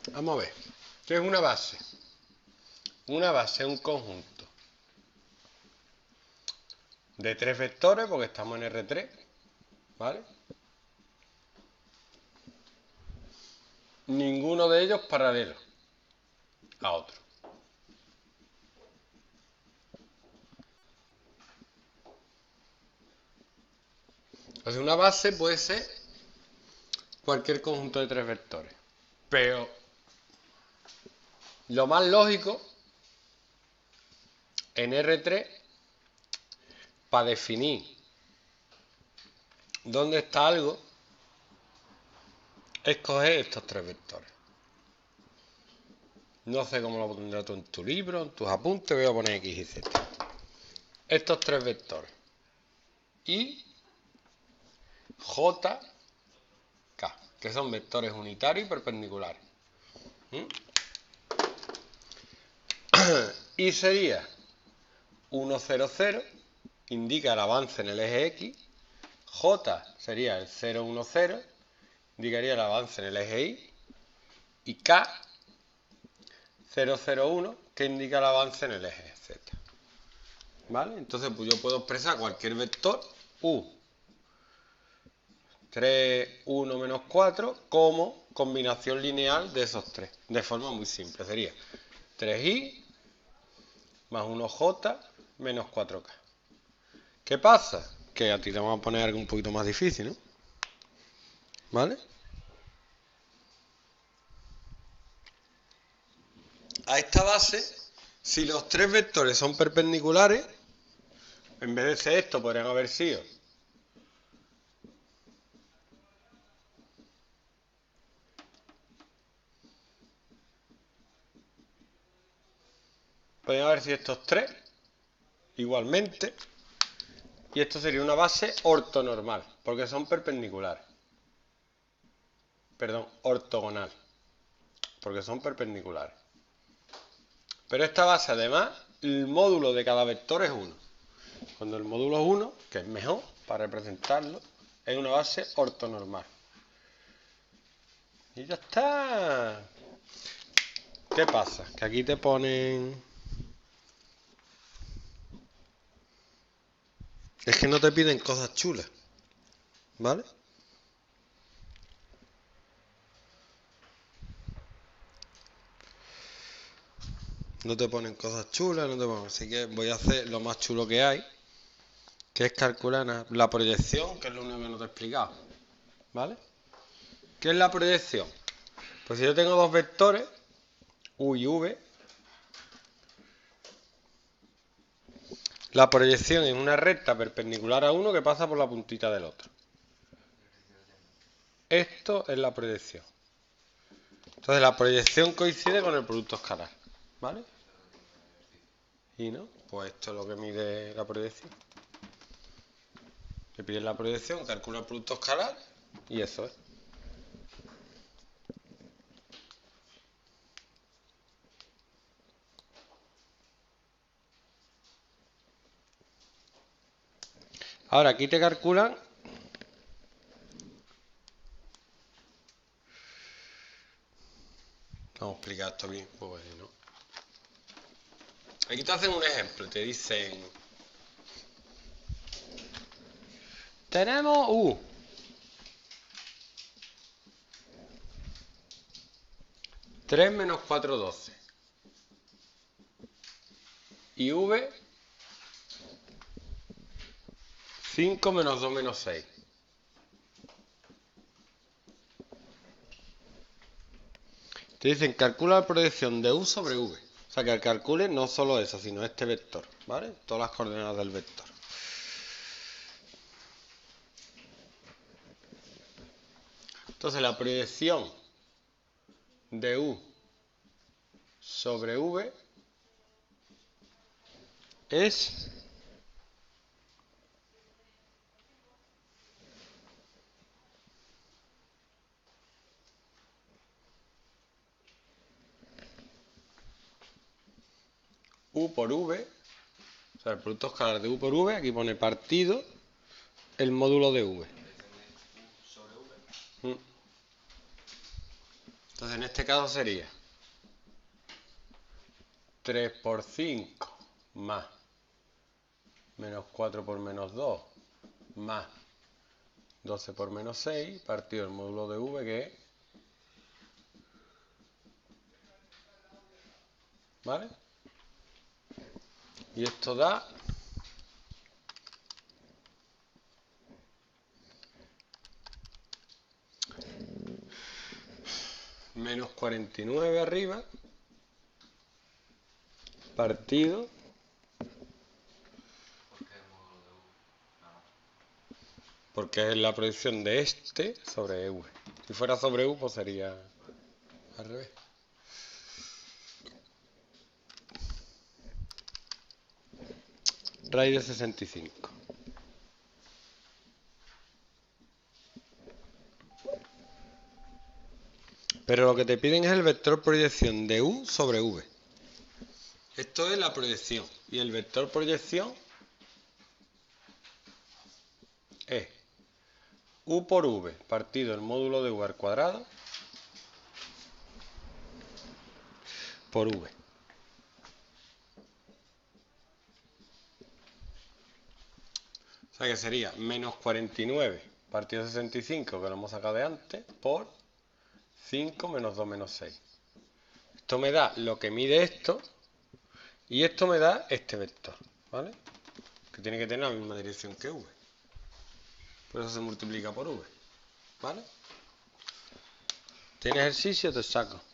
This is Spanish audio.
Vamos a ver. ¿Qué es una base? Una base es un conjunto de 3 vectores, porque estamos en R3, ¿vale? Ninguno de ellos paralelo a otro. Entonces una base puede ser cualquier conjunto de 3 vectores. Pero lo más lógico en R3, para definir dónde está algo, es coger estos 3 vectores. No sé cómo lo pondrás tú en tu libro, en tus apuntes, voy a poner X y Z. Estos 3 vectores. Y J, K, que son vectores unitarios y perpendiculares. Y sería 1, 0, 0, indica el avance en el eje X. J sería el 0, 1, 0, indicaría el avance en el eje Y. Y K, 0, 0, 1, que indica el avance en el eje Z. ¿Vale? Entonces pues yo puedo expresar cualquier vector U 3, 1, menos 4 como combinación lineal de esos 3. De forma muy simple. Sería 3i más 1j menos 4k. ¿Qué pasa? Que a ti te vamos a poner algo un poquito más difícil, ¿no? ¿Vale? A esta base, si los 3 vectores son perpendiculares, en vez de ser esto, podrían haber sido estos 3 igualmente, y esto sería una base ortonormal, porque son perpendiculares. Perdón, ortogonal, porque son perpendiculares. Pero esta base, además, el módulo de cada vector es 1. Cuando el módulo es 1, que es mejor para representarlo, es una base ortonormal. Y ya está. ¿Qué pasa? Que aquí te ponen... Es que no te piden cosas chulas, ¿vale? No te ponen cosas chulas, no te ponen... Así que voy a hacer lo más chulo que hay, que es calcular la proyección, que es lo único que no te he explicado, ¿vale? ¿Qué es la proyección? Pues si yo tengo dos vectores, U y V, la proyección es una recta perpendicular a uno que pasa por la puntita del otro. Esto es la proyección. Entonces la proyección coincide con el producto escalar, ¿vale? Y no, pues esto es lo que mide la proyección. Le piden la proyección, calcula el producto escalar y eso es. Ahora aquí te calculan vamos a explicar esto bien. Bueno. Aquí te hacen un ejemplo, te dicen tenemos U 3 menos 4, 12 y V 5 menos 2 menos 6. Te dicen calcula la proyección de U sobre V. O sea que calcule no solo eso, sino este vector, ¿vale? Todas las coordenadas del vector. Entonces la proyección de U sobre V es U por V, o sea, el producto escalar de U por V, aquí pone partido el módulo de V. Entonces en este caso sería 3 por 5 más menos 4 por menos 2 más 12 por menos 6 partido el módulo de v, que es, ¿vale? Y esto da menos 49 arriba partido porque es la proyección de este sobre v. Si fuera sobre u, pues sería al revés. Raíz de 65. Pero lo que te piden es el vector proyección de u sobre v. Esto es la proyección. Y el vector proyección es u por v partido el módulo de v al cuadrado por v. O sea que sería menos 49 partido de 65, que lo hemos sacado de antes, por 5 menos 2 menos 6. Esto me da lo que mide esto, y esto me da este vector, ¿vale? Que tiene que tener la misma dirección que v. Por eso se multiplica por v, ¿vale? ¿Tiene ejercicio? Te saco.